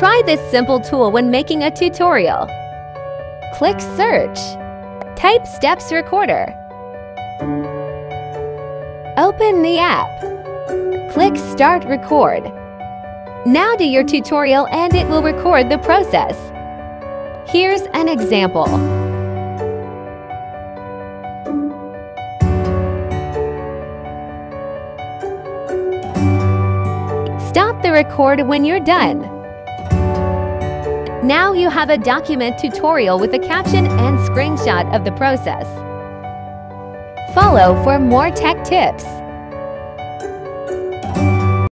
Try this simple tool when making a tutorial. Click Search. Type Steps Recorder. Open the app. Click Start Record. Now do your tutorial and it will record the process. Here's an example. Stop the record when you're done. Now you have a document tutorial with a caption and screenshot of the process. Follow for more tech tips.